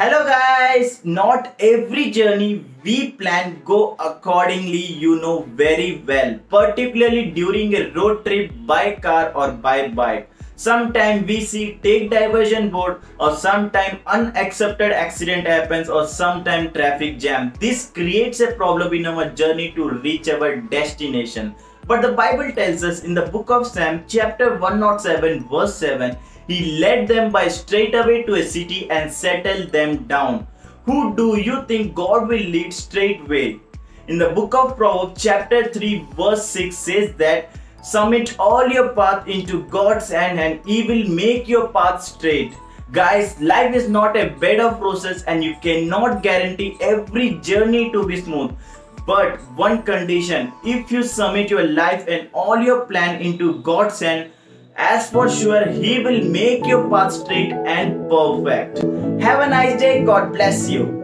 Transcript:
Hello guys, not every journey we plan go accordingly, you know very well, particularly during a road trip by car or by bike. Sometimes we see take diversion board, or sometimes unaccepted accident happens, or sometimes traffic jam. This creates a problem in our journey to reach our destination. But the Bible tells us in the book of Psalm chapter 107 verse 7, he led them by straightway to a city and settled them down. Who do you think God will lead straightway? In the book of Proverbs chapter 3 verse 6 says that submit all your path into God's hand and he will make your path straight. Guys, life is not a bed of roses and you cannot guarantee every journey to be smooth. But one condition, if you submit your life and all your plan into God's hand, as for sure he will make your path straight and perfect. Have a nice day. God bless you.